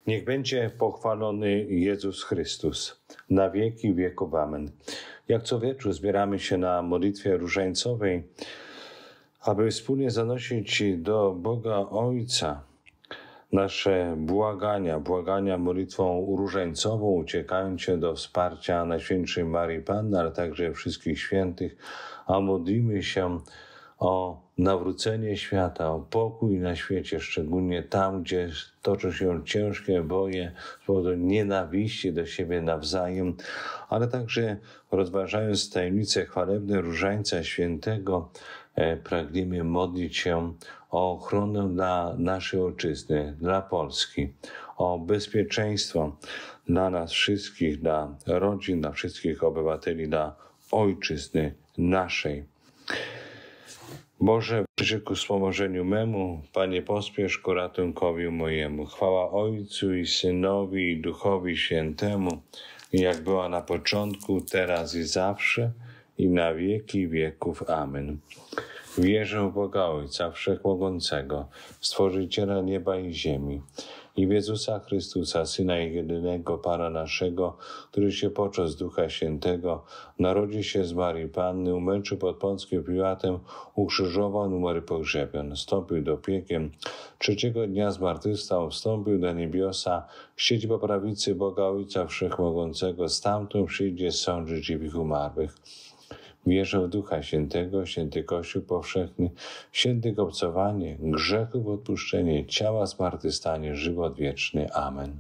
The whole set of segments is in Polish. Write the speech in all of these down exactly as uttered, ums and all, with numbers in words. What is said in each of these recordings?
Niech będzie pochwalony Jezus Chrystus, na wieki wieków. Amen. Jak co wieczór zbieramy się na modlitwie różańcowej, aby wspólnie zanosić do Boga Ojca nasze błagania, błagania modlitwą różańcową, uciekając się do wsparcia Najświętszej Maryi Panny, ale także wszystkich świętych, a modlimy się o nawrócenie świata, o pokój na świecie, szczególnie tam, gdzie toczą się ciężkie boje z powodu nienawiści do siebie nawzajem, ale także rozważając tajemnice chwalebne Różańca Świętego, pragniemy modlić się o ochronę dla naszej ojczyzny, dla Polski, o bezpieczeństwo dla nas wszystkich, dla rodzin, dla wszystkich obywateli, dla ojczyzny naszej. Boże, przyjrzyj ku wspomożeniu memu, Panie pospiesz ku ratunkowi mojemu. Chwała Ojcu i Synowi i Duchowi Świętemu, jak była na początku, teraz i zawsze, i na wieki wieków. Amen. Wierzę w Boga Ojca Wszechmogącego, Stworzyciela nieba i ziemi, i w Jezusa Chrystusa, Syna jedynego Pana naszego, który się począł z Ducha Świętego, narodził się z Maryi Panny, umęczył pod Pąckim Piłatem, ukrzyżował, umarł i pogrzebion, wstąpił do piekieł, trzeciego dnia zmartwychwstał, wstąpił do niebiosa, siedzi po prawicy Boga Ojca Wszechmogącego, stamtąd przyjdzie sądzić żywych i umarłych. Wierzę w Ducha Świętego, święty Kościół powszechny, świętych obcowanie, grzechów odpuszczenie, ciała zmartwychwstanie, żywot wieczny. Amen.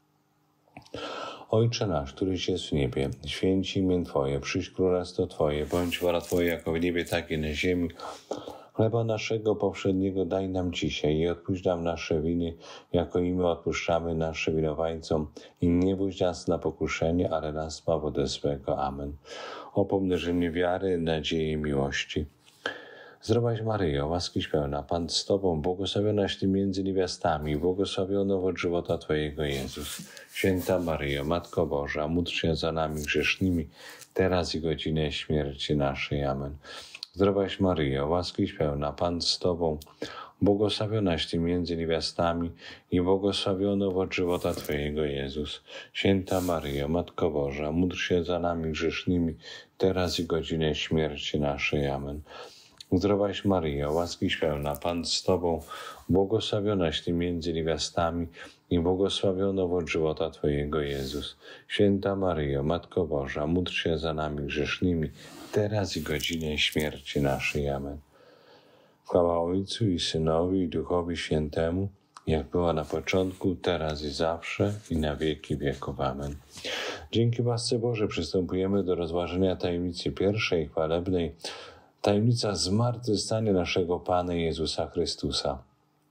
Ojcze nasz, któryś jest w niebie, święci imię Twoje, przyjdź królestwo Twoje, bądź wola Twoja jako w niebie, tak i na ziemi. Chleba naszego powszedniego daj nam dzisiaj i odpuść nam nasze winy, jako i my odpuszczamy naszym winowajcom. I nie wódź nas na pokuszenie, ale nas zbaw ode złego. Amen. O pomnożenie wiary, nadziei i miłości. Zdrowaś Maryjo, łaskiś pełna, Pan z Tobą, błogosławionaś Ty między niewiastami, błogosławiony owoc żywota Twojego Jezus. Święta Maryjo, Matko Boża, módl się za nami grzesznymi, teraz i godzinę śmierci naszej. Amen. Zdrowaś Maryjo, łaskiś pełna, Pan z Tobą, błogosławionaś Ty między niewiastami i błogosławiony owoc żywota Twojego Jezus. Święta Maryjo, Matko Boża, módl się za nami grzesznymi, teraz i godzinę śmierci naszej. Amen. Zdrowaś Maryjo, łaskiś pełna, Pan z Tobą, błogosławionaś Ty między niewiastami i błogosławiony owoc żywota Twojego Jezus. Święta Maryjo, Matko Boża, módl się za nami grzesznymi, teraz i godzinę śmierci naszej. Amen. Chwała Ojcu i Synowi i Duchowi Świętemu, jak była na początku, teraz i zawsze, i na wieki wieków. Amen. Dzięki łasce Bożej przystępujemy do rozważenia tajemnicy pierwszej chwalebnej, tajemnica zmartwychwstania naszego Pana Jezusa Chrystusa.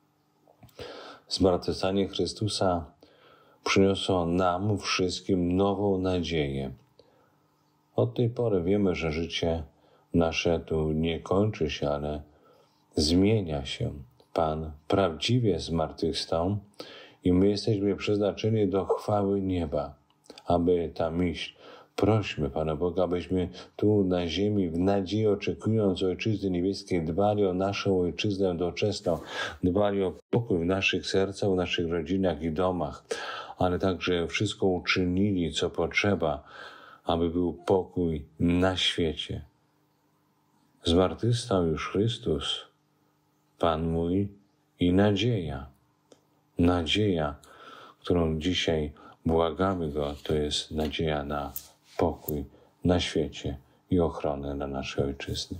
Zmartwychwstanie Chrystusa przyniosło nam wszystkim nową nadzieję. Od tej pory wiemy, że życie nasze tu nie kończy się, ale zmienia się. Pan prawdziwie zmartwychwstał i my jesteśmy przeznaczeni do chwały nieba, aby tam iść. Prośmy Pana Boga, abyśmy tu na ziemi, w nadziei oczekując Ojczyzny Niebieskiej, dbali o naszą Ojczyznę doczesną, dbali o pokój w naszych sercach, w naszych rodzinach i domach, ale także wszystko uczynili, co potrzeba, aby był pokój na świecie. Zmartwychwstał już Chrystus, Pan mój, i nadzieja. Nadzieja, którą dzisiaj błagamy Go, to jest nadzieja na pokój na świecie i ochronę dla naszej Ojczyzny.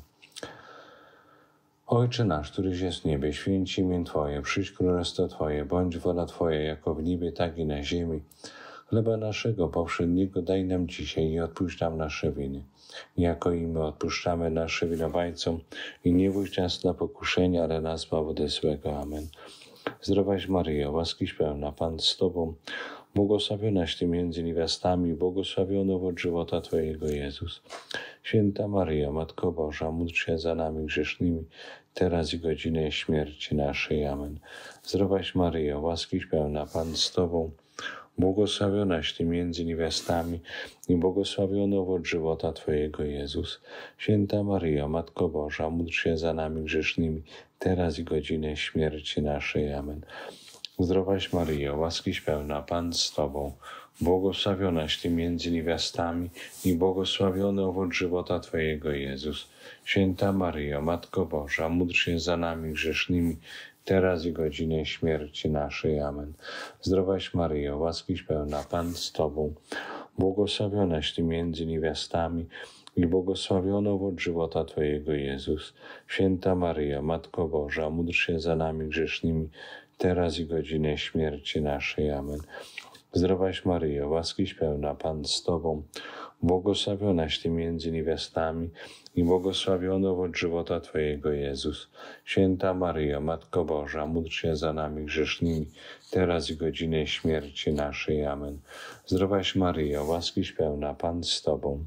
Ojcze nasz, któryś jest w niebie, święci imię Twoje, przyjdź królestwo Twoje, bądź wola Twoja, jako w niebie, tak i na ziemi. Chleba naszego powszedniego daj nam dzisiaj i odpuść nam nasze winy, jako i my odpuszczamy naszym winowajcom. I nie wódź nas na pokuszenie, ale nas zbaw ode złego. Amen. Zdrowaś Maryjo, łaskiś pełna, Pan z Tobą, błogosławionaś Ty między niewiastami, błogosławiony owoc żywota Twojego Jezus. Święta Maryjo, Matko Boża, módl się za nami grzesznymi, teraz i godzinę śmierci naszej. Amen. Zdrowaś Maryjo, łaskiś pełna, Pan z Tobą, błogosławionaś Ty między niewiastami i błogosławiony owoc żywota Twojego Jezus. Święta Maryjo, Matko Boża, módl się za nami grzesznymi, teraz i godzinę śmierci naszej. Amen. Zdrowaś Maryjo, łaskiś pełna, Pan z Tobą, błogosławionaś Ty między niewiastami i błogosławiony owoc żywota Twojego, Jezus. Święta Maryjo, Matko Boża, módl się za nami grzesznymi, teraz i godzinę śmierci naszej. Amen. Zdrowaś Maryjo, łaskiś pełna, Pan z Tobą, błogosławionaś Ty między niewiastami i błogosławiony owoc żywota Twojego, Jezus. Święta Maryjo, Matko Boża, módl się za nami grzesznymi, teraz i godzinę śmierci naszej. Amen. Zdrowaś Maryjo, łaskiś pełna, Pan z Tobą, błogosławionaś Ty między niewiastami i błogosławiony owoc żywota Twojego, Jezus. Święta Maryjo, Matko Boża, módl się za nami grzesznymi, teraz i godzinę śmierci naszej. Amen. Zdrowaś Maryjo, łaskiś pełna, Pan z Tobą,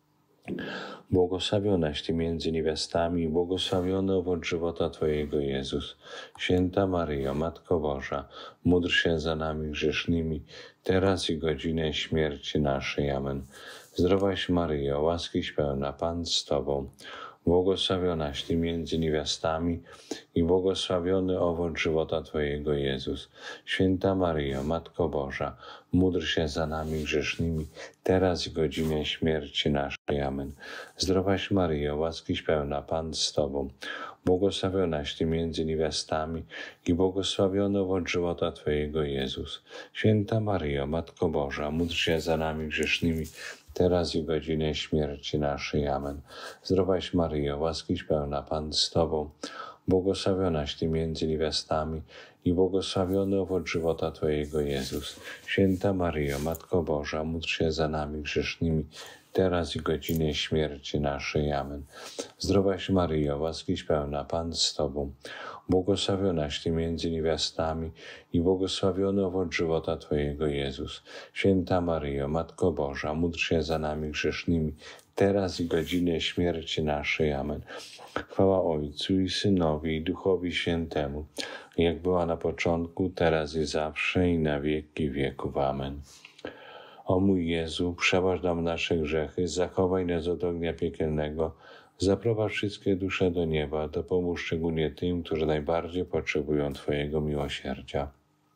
błogosławionaś Ty między niewiastami i błogosławiony owoc żywota Twojego, Jezus. Święta Maryjo, Matko Boża, módl się za nami grzesznymi, teraz i godzinę śmierci naszej. Amen. Zdrowaś Maryjo, łaskiś pełna, Pan z Tobą, błogosławionaś Ty między niewiastami i błogosławiony owoc żywota Twojego, Jezus. Święta Maryjo, Matko Boża, módl się za nami grzesznymi, teraz i godzinę śmierci naszej. Amen. Zdrowaś Maryjo, łaskiś pełna, Pan z Tobą, błogosławionaś Ty między niewiastami i błogosławiony owoc żywota Twojego, Jezus. Święta Maryjo, Matko Boża, módl się za nami grzesznymi, teraz i godzinę śmierci naszej. Amen. Zdrowaś Maryjo, łaskiś pełna, Pan z Tobą, błogosławionaś Ty między niewiastami i błogosławiony owoc żywota Twojego, Jezus. Święta Maryjo, Matko Boża, módl się za nami grzesznymi, teraz i godzinę śmierci naszej. Amen. Zdrowaś Maryjo, łaskiś pełna, Pan z Tobą, błogosławionaś Ty między niewiastami i błogosławiony owoc żywota Twojego, Jezus. Święta Maryjo, Matko Boża, módl się za nami grzesznymi, teraz i godzinę śmierci naszej. Amen. Chwała Ojcu i Synowi i Duchowi Świętemu, jak była na początku, teraz i zawsze, i na wieki wieków. Amen. O mój Jezu, przebacz nam nasze grzechy, zachowaj nas od ognia piekielnego, zaprowadź wszystkie dusze do nieba, dopomóż szczególnie tym, którzy najbardziej potrzebują Twojego miłosierdzia.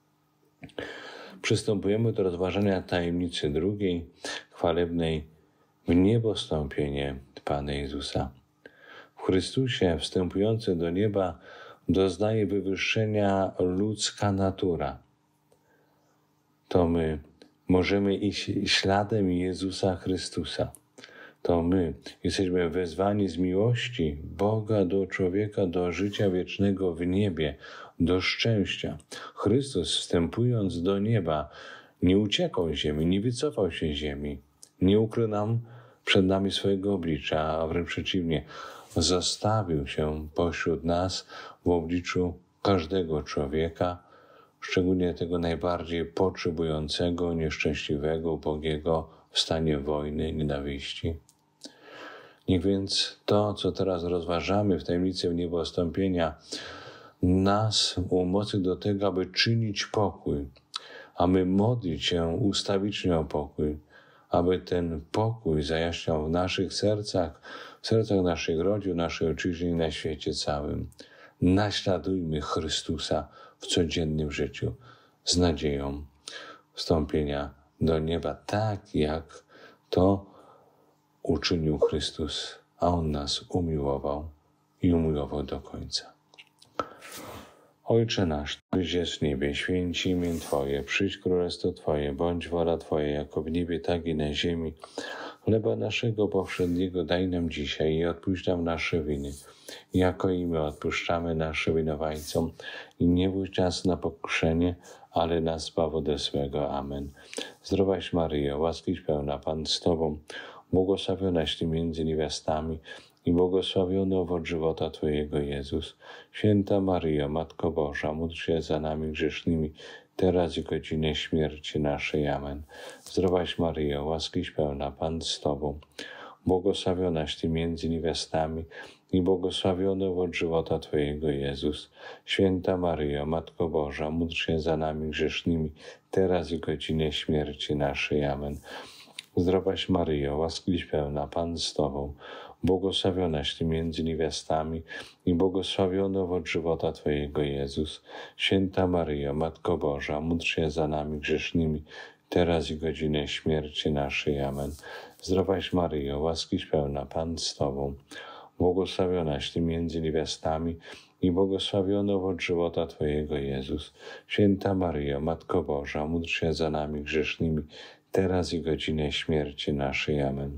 Przystępujemy do rozważania tajemnicy drugiej, chwalebnej w niebostąpienie Pana Jezusa. W Chrystusie wstępujący do nieba doznaje wywyższenia ludzka natura. To my możemy iść śladem Jezusa Chrystusa. To my jesteśmy wezwani z miłości Boga do człowieka, do życia wiecznego w niebie, do szczęścia. Chrystus, wstępując do nieba, nie uciekał z ziemi, nie wycofał się z ziemi, nie ukrył nam przed nami swojego oblicza, a wręcz przeciwnie, zostawił się pośród nas w obliczu każdego człowieka, szczególnie tego najbardziej potrzebującego, nieszczęśliwego, ubogiego, w stanie wojny, nienawiści. Niech więc to, co teraz rozważamy w tajemnicy w niebostąpienia, nas umocni do tego, aby czynić pokój, aby modlić się ustawicznie o pokój, aby ten pokój zajaśniał w naszych sercach, w sercach naszych rodzin, naszej ojczyzny i na świecie całym. Naśladujmy Chrystusa w codziennym życiu z nadzieją wstąpienia do nieba, tak jak to uczynił Chrystus, a On nas umiłował i umiłował do końca. Ojcze nasz, Któryś jest w niebie, święci imię Twoje, przyjdź królestwo Twoje, bądź wola Twoja, jako w niebie, tak i na ziemi. Chleba naszego powszedniego daj nam dzisiaj i odpuść nam nasze winy, jako i my odpuszczamy naszym winowajcom. I nie wódź nas na pokuszenie, ale nas zbaw ode złego. Amen. Zdrowaś Maryjo, łaskiś pełna, Pan z Tobą, błogosławionaś Ty między niewiastami i błogosławiony owoc żywota Twojego, Jezus. Święta Maryjo, Matko Boża, módl się za nami grzesznymi, teraz i godzinę śmierci naszej. Amen. Zdrowaś Maryjo, łaskiś pełna, Pan z Tobą, błogosławionaś Ty między niewiastami i błogosławiony owoc żywota Twojego, Jezus. Święta Maryjo, Matko Boża, módl się za nami grzesznymi, teraz i godzinę śmierci naszej. Amen. Zdrowaś Maryjo, łaskiś pełna, Pan z Tobą, błogosławionaś Ty między niewiastami i błogosławiony owoc żywota Twojego, Jezus. Święta Maryjo, Matko Boża, módl się za nami grzesznymi, teraz i godzinę śmierci naszej. Amen. Zdrowaś Maryjo, łaskiś pełna, Pan z Tobą, błogosławionaś Ty między niewiastami i błogosławiony owoc żywota Twojego, Jezus. Święta Maryjo, Matko Boża, módl się za nami grzesznymi, teraz i godzinę śmierci naszej. Amen.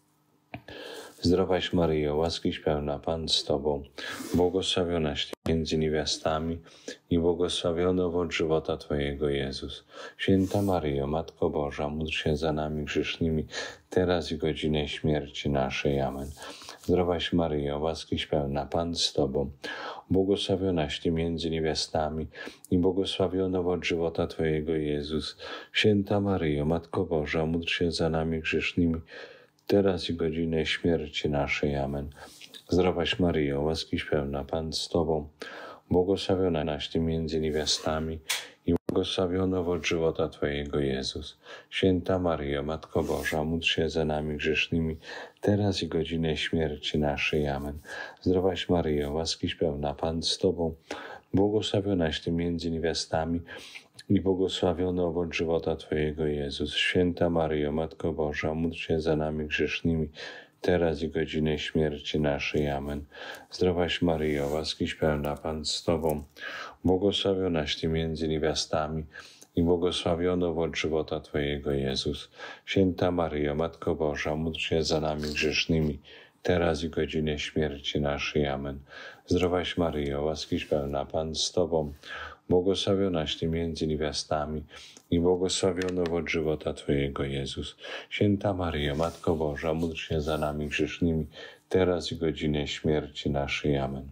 Zdrowaś Maryjo, łaskiś pełna, Pan z Tobą, błogosławionaś Ty między niewiastami i błogosławiony owoc żywota Twojego, Jezus. Święta Maryjo, Matko Boża, módl się za nami grzesznymi, teraz i godzinę śmierci naszej. Amen. Zdrowaś Maryjo, łaskiś pełna, Pan z Tobą, błogosławionaś Ty między niewiastami i błogosławiony owoc żywota Twojego, Jezus. Święta Maryjo, Matko Boża, módl się za nami grzesznymi, teraz i godzinę śmierci naszej. Amen. Zdrowaś Maryjo, łaskiś pełna, Pan z Tobą, błogosławionaś Ty między niewiastami i błogosławiony owoc żywota Twojego, Jezus. Święta Maryjo, Matko Boża, módl się za nami grzesznymi, teraz i godzinę śmierci naszej. Amen. Zdrowaś Maryjo, łaskiś pełna, Pan z Tobą, błogosławionaś Ty między niewiastami i błogosławiony owoc żywota Twojego, Jezus. Święta Maryjo, Matko Boża, módl się za nami grzesznymi, teraz i godzinę śmierci naszej. Amen. Zdrowaś Maryjo, łaskiś pełna, Pan z Tobą, błogosławionaś Ty między niewiastami i błogosławiony owoc żywota Twojego, Jezus. Święta Maryjo, Matko Boża, módl się za nami grzesznymi, teraz i godzinę śmierci naszej. Amen. Zdrowaś Maryjo, łaskiś pełna, Pan z Tobą, błogosławionaś Ty między niewiastami i błogosławiony owoc żywota Twojego, Jezus. Święta Maryjo, Matko Boża, módl się za nami grzesznymi, teraz i godzinę śmierci naszej. Amen.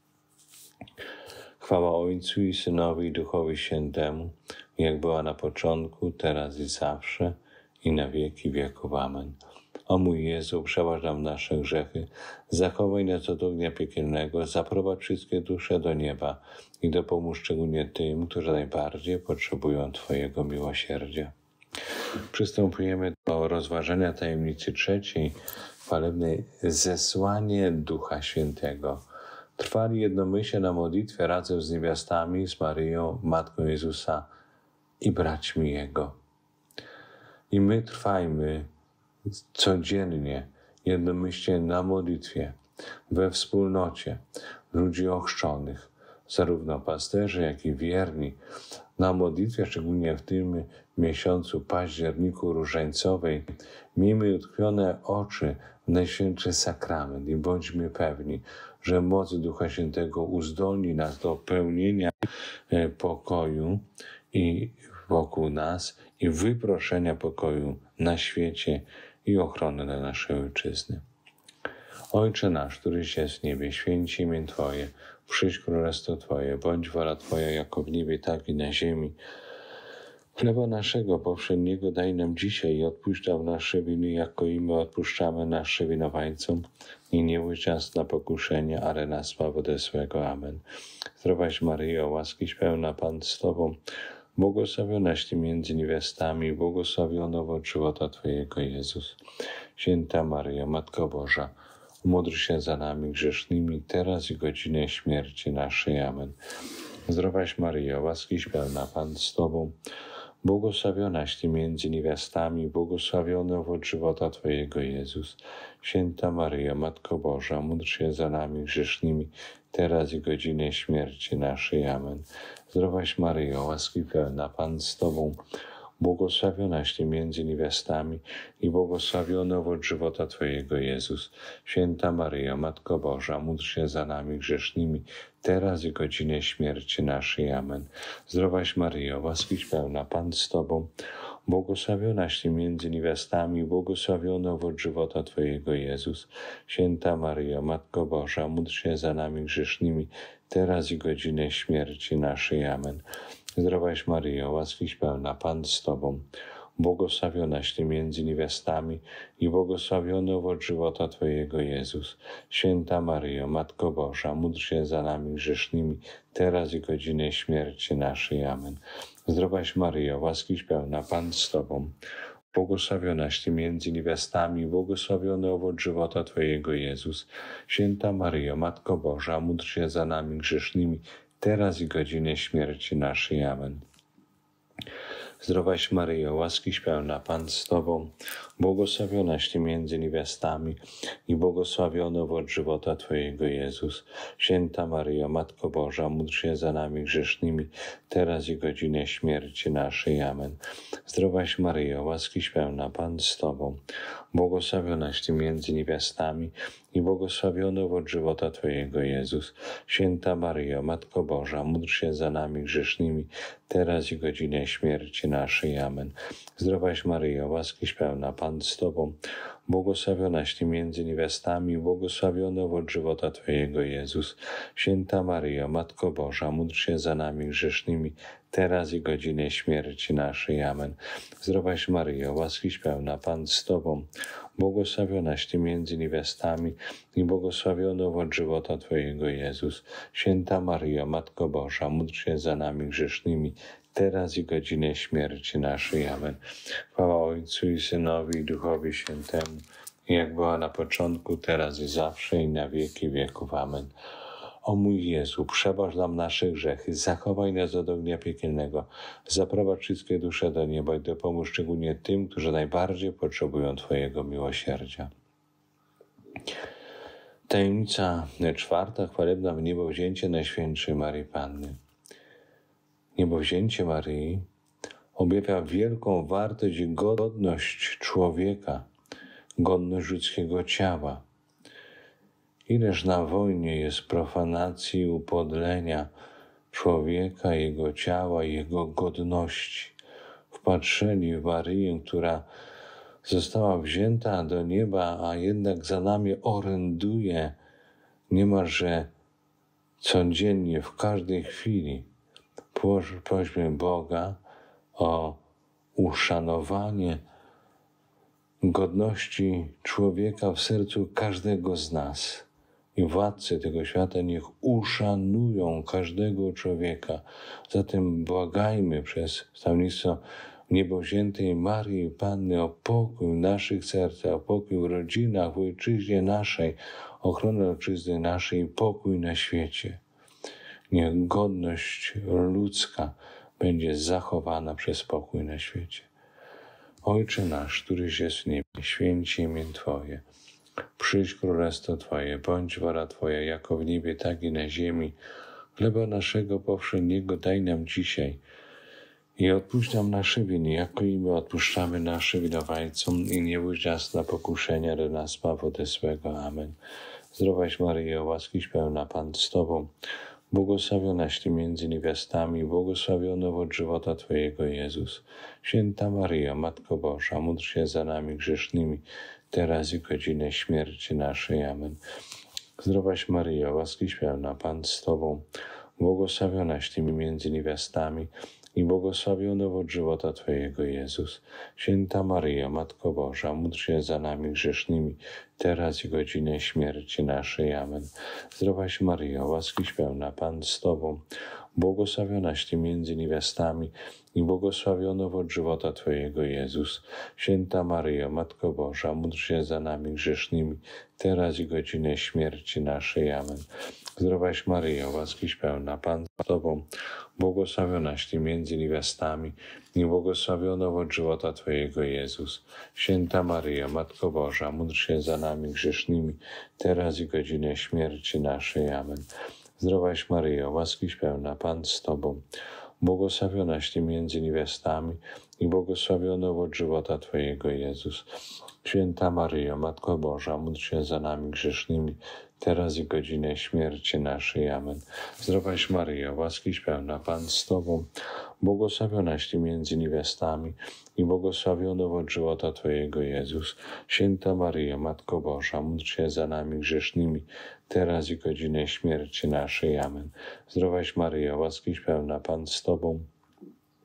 Chwała Ojcu i Synowi i Duchowi Świętemu, jak była na początku, teraz i zawsze, i na wieki wieków. Amen. O mój Jezu, przebacz nam nasze grzechy, zachowaj nas od ognia piekielnego, zaprowadź wszystkie dusze do nieba i dopomóż szczególnie tym, którzy najbardziej potrzebują Twojego miłosierdzia. Przystępujemy do rozważania tajemnicy trzeciej, chwalebnej, zesłanie Ducha Świętego. Trwali jednomyślnie na modlitwie razem z niewiastami, z Maryją, Matką Jezusa i braćmi Jego. I my trwajmy codziennie, jednomyślnie na modlitwie, we wspólnocie ludzi ochrzczonych, zarówno pasterzy, jak i wierni, na modlitwie, szczególnie w tym miesiącu październiku różańcowej. Miejmy utkwione oczy w Najświętszy Sakrament i bądźmy pewni, że moc Ducha Świętego uzdolni nas do pełnienia pokoju i wokół nas i wyproszenia pokoju na świecie i ochrony dla naszej Ojczyzny. Ojcze nasz, któryś jest w niebie, święci imię Twoje, przyjdź królestwo Twoje, bądź wola Twoja jako w niebie, tak i na ziemi. Chleba naszego powszedniego daj nam dzisiaj i odpuść nam nasze winy, jako i my odpuszczamy naszym winowajcom. I nie łudź nas na pokuszenie, ale nas zbaw ode złego. Amen. Zdrowaś Maryjo, łaskiś pełna, Pan z Tobą, błogosławionaś Ty między niewiastami, błogosławiony owoc żywota Twojego, Jezus. Święta Maryjo, Matko Boża, módl się za nami grzesznymi, teraz i godzinę śmierci naszej. Amen. Zdrowaś Maryjo, łaskiś pełna, Pan z Tobą, błogosławionaś Ty między niewiastami, błogosławiony owoc żywota Twojego, Jezus. Święta Maryjo, Matko Boża, módl się za nami grzesznymi, teraz i godzinę śmierci naszej. Amen. Zdrowaś Maryjo, łaski pełna, Pan z Tobą, błogosławionaś Ty między niewiastami i błogosławiony owoc żywota Twojego, Jezus. Święta Maryjo, Matko Boża, módl się za nami grzesznymi, teraz i godzinę śmierci naszej. Amen. Zdrowaś Maryjo, łaskiś pełna, Pan z Tobą, błogosławionaś Ty między niewiastami, błogosławiony owoc żywota Twojego, Jezus. Święta Maryjo, Matko Boża, módl się za nami grzesznymi, teraz i godzinę śmierci naszej. Amen. Zdrowaś Maryjo, łaskiś pełna, Pan z Tobą, błogosławionaś Ty między niewiastami i błogosławiony owoc żywota Twojego, Jezus. Święta Maryjo, Matko Boża, módl się za nami grzesznymi, teraz i godzinę śmierci naszej. Amen. Zdrowaś Maryjo, łaskiś pełna, Pan z Tobą, błogosławionaś Ty między niewiastami, błogosławiony owoc żywota Twojego, Jezus. Święta Maryjo, Matko Boża, módl się za nami grzesznymi, teraz i godzinę śmierci naszej. Amen. Zdrowaś Maryjo, łaskiś pełna, Pan z Tobą, błogosławionaś Ty między niewiastami i błogosławiony owoc żywota Twojego, Jezus. Święta Maryjo, Matko Boża, módl się za nami grzesznymi, teraz i godzinę śmierci naszej. Amen. Zdrowaś Maryjo, łaskiś pełna, Pan z Tobą, błogosławionaś Ty między niewiastami i błogosławiony owoc żywota Twojego, Jezus. Święta Maryjo, Matko Boża, módl się za nami grzesznymi, teraz i godzinę śmierci naszej. Amen. Zdrowaś Maryjo, łaskiś pełna, Pan z Tobą, błogosławionaś Ty między niewiastami i błogosławiony owoc żywota Twojego, Jezus. Święta Maryjo, Matko Boża, módl się za nami grzesznymi, teraz i godzinę śmierci naszej. Amen. Zdrowaś Maryjo, łaskiś pełna, Pan z Tobą, błogosławionaś Ty między niewiastami i błogosławiony owoc żywota Twojego, Jezus. Święta Maryjo, Matko Boża, módl się za nami grzesznymi, teraz i godzinę śmierci naszej. Amen. Chwała Ojcu i Synowi i Duchowi Świętemu, jak była na początku, teraz i zawsze i na wieki wieków. Amen. O mój Jezu, przebacz nam nasze grzechy, zachowaj nas od ognia piekielnego, zaprowadź wszystkie dusze do nieba i dopomóż szczególnie tym, którzy najbardziej potrzebują Twojego miłosierdzia. Tajemnica czwarta, chwalebna w niebowzięcie Najświętszej Maryi Panny. Niebowzięcie Maryi objawia wielką wartość i godność człowieka, godność ludzkiego ciała. Ileż na wojnie jest profanacji i upodlenia człowieka, jego ciała, jego godności. Wpatrzeni w Maryję, która została wzięta do nieba, a jednak za nami oręduje niemalże codziennie, w każdej chwili. Prośmy Boga o uszanowanie godności człowieka w sercu każdego z nas. I władcy tego świata niech uszanują każdego człowieka. Zatem błagajmy przez wstawiennictwo niebowziętej Maryi Panny o pokój w naszych sercach, o pokój w rodzinach, w ojczyźnie naszej, ochronę ojczyzny naszej i pokój na świecie. Niech godność ludzka będzie zachowana przez pokój na świecie. Ojcze nasz, któryś jest w niebie, święci imię Twoje. Przyjdź królestwo Twoje, bądź wola Twoja, jako w niebie, tak i na ziemi. Chleba naszego powszedniego daj nam dzisiaj i odpuść nam nasze winy, jako i my odpuszczamy naszym winowajcom, i nie wódź nas na pokuszenia, ale nas zbaw ode złego. Amen. Zdrowaś Maryjo, łaskiś pełna, Pan z Tobą, błogosławionaś Ty między niewiastami, błogosławiony owoc żywota Twojego, Jezus. Święta Maryjo, Matko Boża, módl się za nami grzesznymi, teraz i godzinę śmierci naszej. Amen. Zdrowaś Maryjo, łaskiś pełna, Pan z Tobą, błogosławionaś Ty między niewiastami i błogosławiony owoc żywota Twojego, Jezus. Święta Maryjo, Matko Boża, módl się za nami grzesznymi, teraz i godzinę śmierci naszej. Amen. Zdrowaś Maryjo, łaskiś pełna, Pan z Tobą, błogosławionaś Ty między niewiastami i błogosławiony owoc żywota Twojego, Jezus. Święta Maryjo, Matko Boża, módl się za nami grzesznymi, teraz i godzinę śmierci naszej. Amen. Zdrowaś Maryjo, łaskiś pełna, Pan z Tobą, błogosławionaś Ty między niewiastami i błogosławiony owoc żywota Twojego, Jezus. Święta Maryjo, Matko Boża, módl się za nami grzesznymi, teraz i godzinę śmierci naszej. Amen. Zdrowaś Maryjo, łaskiś pełna, Pan z Tobą, błogosławionaś Ty między niewiastami i błogosławiony owoc żywota Twojego, Jezus. Święta Maryjo, Matko Boża, módl się za nami grzesznymi, teraz i godzinę śmierci naszej. Amen. Zdrowaś Maryjo, łaskiś pełna, Pan z Tobą, błogosławionaś Ty między niewiastami i błogosławiony owoc żywota Twojego, Jezus. Święta Maryjo, Matko Boża, módl się za nami grzesznymi, teraz i godzinę śmierci naszej. Amen. Zdrowaś Maryjo, łaskiś pełna, Pan z Tobą,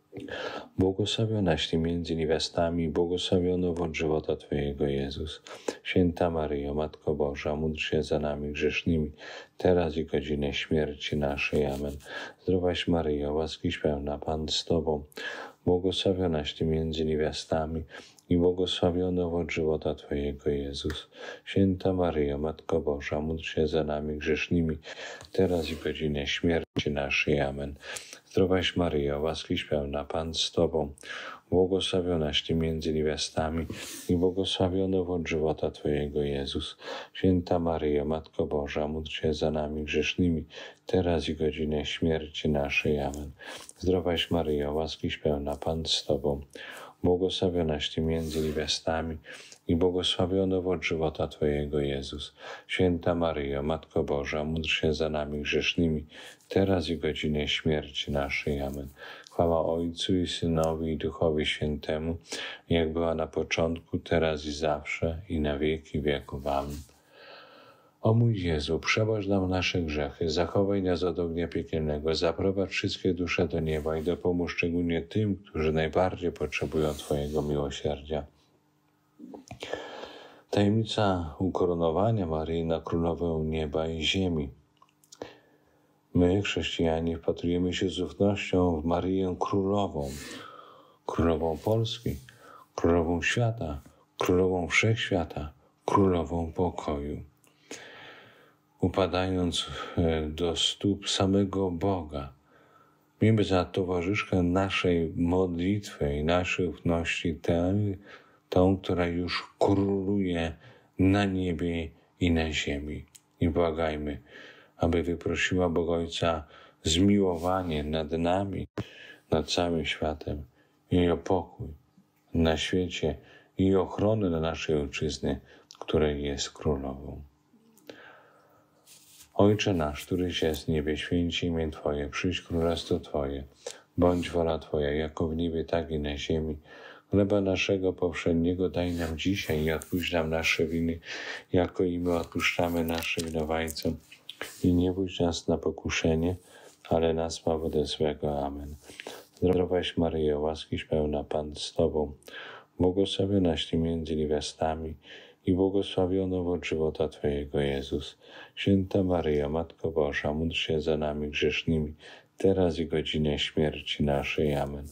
Błogosławionaś Ty między niewiastami, błogosławiony owoc żywota Twojego, Jezus. Święta Maryjo, Matko Boża, módl się za nami grzesznymi, teraz i godzinę śmierci naszej. Amen. Zdrowaś Maryjo, łaskiś pełna, Pan z Tobą, błogosławionaś Ty między niewiastami i błogosławiony owoc żywota Twojego, Jezus. Święta Maryjo, Matko Boża, módl się za nami grzesznymi, teraz i godzinę śmierci naszej. Amen. Zdrowaś Maryjo, łaskiś pełna, Pan z Tobą, błogosławionaś Ty między niewiastami i błogosławiony owoc żywota Twojego, Jezus. Święta Maryjo, Matko Boża, módl się za nami grzesznymi, teraz i godzinę śmierci naszej. Amen. Zdrowaś Maryjo, łaskiś pełna, Pan z Tobą, błogosławionaś Ty między niewiastami i błogosławiony owoc żywota Twojego, Jezus. Święta Maryjo, Matko Boża, módl się za nami grzesznymi, teraz i godzinę śmierci naszej. Amen. Chwała Ojcu i Synowi i Duchowi Świętemu, jak była na początku, teraz i zawsze, i na wieki wieków. Amen. O mój Jezu, przebacz nam nasze grzechy, zachowaj nas od ognia piekielnego, zaprowadź wszystkie dusze do nieba i dopomóż szczególnie tym, którzy najbardziej potrzebują Twojego miłosierdzia. Tajemnica ukoronowania Maryi na Królowę nieba i ziemi. My, chrześcijanie, wpatrujemy się z ufnością w Maryję Królową, Królową Polski, Królową Świata, Królową Wszechświata, Królową Pokoju. Upadając do stóp samego Boga, miejmy za towarzyszkę naszej modlitwy i naszej ufności tę, tą, która już króluje na niebie i na ziemi. I błagajmy, aby wyprosiła Boga Ojca zmiłowanie nad nami, nad całym światem i o pokój na świecie i ochronę na naszej ojczyzny, której jest królową. Ojcze nasz, któryś jest w niebie, święci imię Twoje, przyjdź królestwo Twoje, bądź wola Twoja, jako w niebie, tak i na ziemi. Chleba naszego powszedniego daj nam dzisiaj i odpuść nam nasze winy, jako i my odpuszczamy naszym winowajcom. I nie wódź nas na pokuszenie, ale nas zbaw ode złego. Amen. Zdrowaś Maryjo, łaskiś pełna, Pan z Tobą, błogosławionaś Ty między niewiastami i błogosławiony owoc żywota Twojego, Jezus. Święta Maryjo, Matko Boża, módl się za nami grzesznymi, teraz i godzinę śmierci naszej. Amen.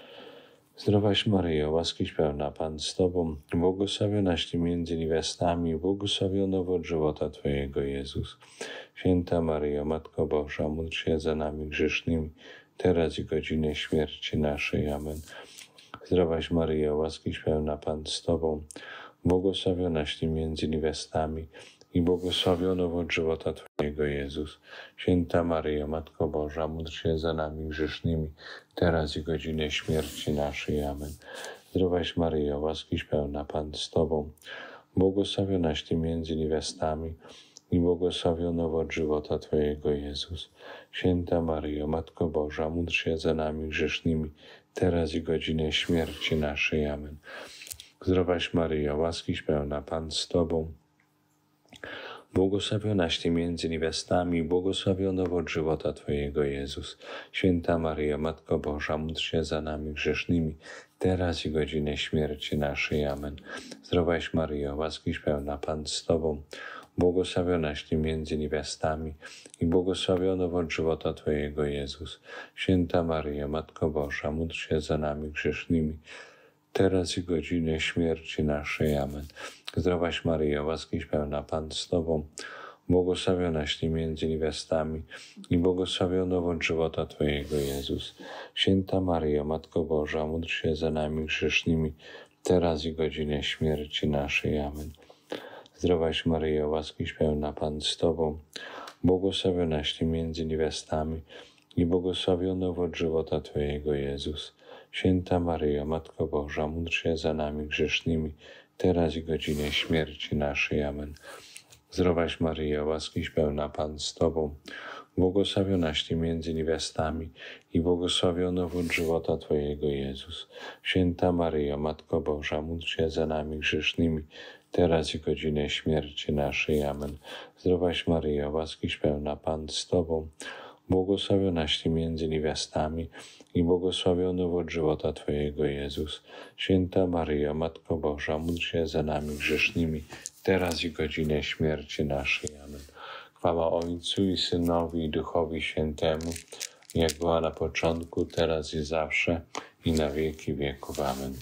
Zdrowaś Maryjo, łaskiś pełna, Pan z Tobą, błogosławionaś Ty między niewiastami, błogosławiony owoc żywota Twojego, Jezus. Święta Maryjo, Matko Boża, módl się za nami grzesznymi, teraz i godzinę śmierci naszej. Amen. Zdrowaś Maryjo, łaskiś pełna, Pan z Tobą, błogosławionaś Ty między niewiastami i błogosławiony owoc żywota Twojego, Jezus. Święta Maryjo, Matko Boża, módl się za nami grzesznymi, teraz i godzinę śmierci naszej. Amen. Zdrowaś Maryjo, łaskiś pełna, Pan z Tobą, błogosławionaś Ty między niewiastami i błogosławiony owoc żywota Twojego, Jezus. Święta Maryjo, Matko Boża, módl się za nami grzesznymi, teraz i godzinę śmierci naszej. Amen. Zdrowaś Maryjo, łaskiś pełna, Pan z Tobą, błogosławionaś Ty między niewiastami, błogosławiony owoc żywota Twojego, Jezus. Święta Maryjo, Matko Boża, módl się za nami grzesznymi, teraz i godzinę śmierci naszej. Amen. Zdrowaś Maryjo, łaskiś pełna, Pan z Tobą, błogosławionaś Ty między niewiastami i błogosławiony owoc żywota Twojego, Jezus. Święta Maryjo, Matko Boża, módl się za nami grzesznymi, teraz i godzinę śmierci naszej. Amen. Zdrowaś Maryjo, łaskiś pełna, Pan z Tobą, błogosławionaś Ty między niewiastami i błogosławiony owoc żywota Twojego, Jezus. Święta Maryjo, Matko Boża, módl się za nami grzesznymi, teraz i godzinę śmierci naszej. Amen. Zdrowaś Maryjo, łaskiś pełna, Pan z Tobą, błogosławionaś Ty między niewiastami i błogosławiony owoc żywota Twojego, Jezus. Święta Maryjo, Matko Boża, módl się za nami grzesznymi, teraz i godzinę śmierci naszej. Amen. Zdrowaś Maryjo, łaskiś pełna, Pan z Tobą, błogosławionaś Ty między niewiastami i błogosławiony owoc żywota Twojego, Jezus. Święta Maryjo, Matko Boża, módl się za nami grzesznymi, teraz i godzinę śmierci naszej. Amen. Zdrowaś Maryjo, łaskiś pełna, Pan z Tobą, błogosławionaś Ty między niewiastami i błogosławiony owoc żywota Twojego, Jezus. Święta Maryjo, Matko Boża, módl się za nami grzesznymi, teraz i w godzinę śmierci naszej. Amen. Chwała Ojcu i Synowi i Duchowi Świętemu, jak była na początku, teraz i zawsze, i na wieki wieków. Amen.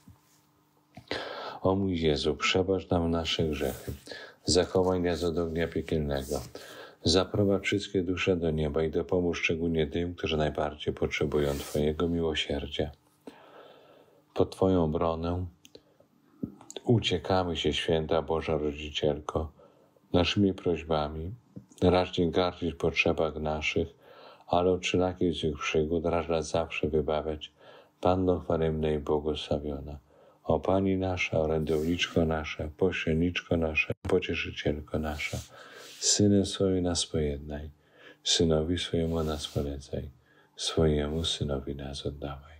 O mój Jezu, przebacz nam nasze grzechy, zachowaj nas od ognia piekielnego, zaprowadź wszystkie dusze do nieba i dopomóż szczególnie tym, którzy najbardziej potrzebują Twojego miłosierdzia. Pod Twoją obronę uciekamy się, Święta Boża Rodzicielko, naszymi prośbami. Racz nie gardzić w potrzebach naszych, ale od wszelakich złych przygód racz nas zawsze wybawiać. Panno chwalebna i błogosławiona, o Pani nasza, orędowniczko nasza, pośredniczko nasza, pocieszycielko nasza, Synem swoim nas pojednaj, Synowi swojemu nas polecaj, swojemu Synowi nas oddawaj.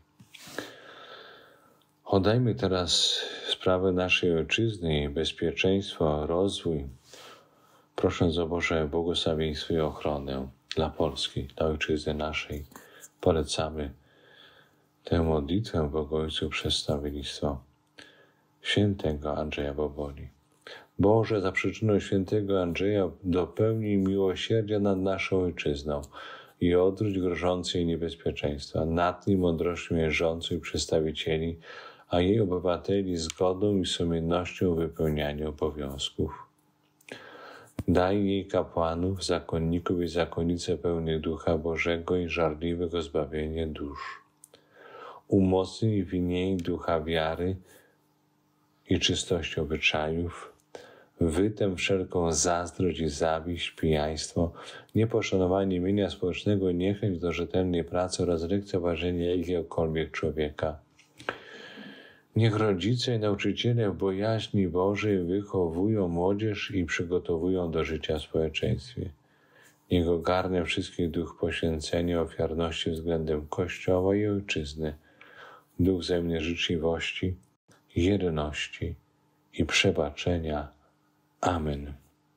Oddajmy teraz sprawę naszej ojczyzny, jej bezpieczeństwo, rozwój, prosząc o Boże błogosławieństwo i ochronę dla Polski, dla ojczyzny naszej. Polecamy tę modlitwę Bogu Ojcu przedstawienictwo świętego Andrzeja Boboli. Boże, za przyczyną świętego Andrzeja dopełnij miłosierdzia nad naszą ojczyzną i odwróć grożące jej niebezpieczeństwa. Natnij mądrością jej rządców i przedstawicieli, a jej obywateli zgodą i sumiennością w wypełnianiu obowiązków. Daj jej kapłanów, zakonników i zakonnice pełnych Ducha Bożego i żarliwych o zbawienie dusz. Umocnij w niej ducha wiary i czystość obyczajów, wytęp wszelką zazdrość i zawiść, pijaństwo, nieposzanowanie imienia społecznego, niechęć do rzetelnej pracy oraz lekceważenie jakiegokolwiek człowieka. Niech rodzice i nauczyciele w bojaźni Bożej wychowują młodzież i przygotowują do życia w społeczeństwie. Niech ogarnia wszystkich duch poświęcenia, ofiarności względem Kościoła i Ojczyzny, duch wzajemnej życzliwości, jedności i przebaczenia. Amen.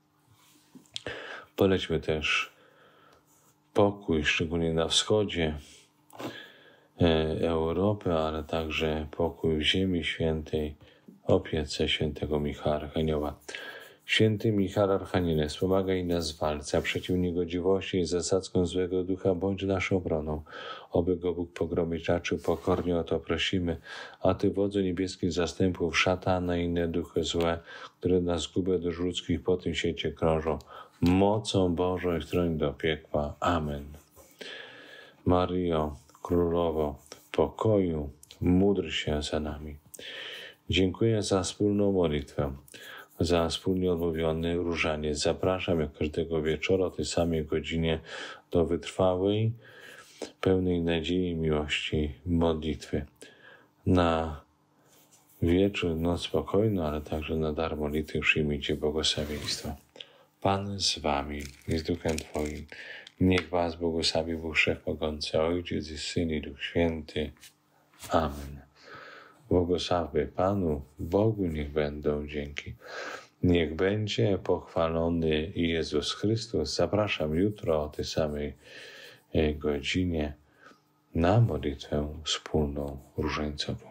Polećmy też pokój, szczególnie na wschodzie Europy, ale także pokój w Ziemi Świętej, opiece świętego Michała Archanioła. Święty Michał Archaniele, wspomagaj nas w walce przeciw niegodziwości i zasadzkom złego ducha, bądź naszą obroną. Oby go Bóg pogromić raczył, pokornie o to prosimy. A Ty, wodzu niebieskich zastępów, szatana i inne duchy złe, które na zgubę dusz ludzkich po tym świecie krążą, mocą Bożą i stroń do piekła. Amen. Maryjo, Królowo pokoju, módl się za nami. Dziękuję za wspólną modlitwę, za wspólnie odmówiony różaniec. Zapraszam jak każdego wieczora o tej samej godzinie do wytrwałej, pełnej nadziei i miłości modlitwy. Na wieczór, noc spokojną, ale także na dar modlitwy przyjmijcie błogosławieństwo. Pan z wami i z duchem Twoim. Niech was błogosławi Bóg Wszechmogący, Ojciec i Syn i Duch Święty. Amen. Błogosławy Panu, Bogu niech będą dzięki. Niech będzie pochwalony Jezus Chrystus. Zapraszam jutro o tej samej godzinie na modlitwę wspólną różańcową.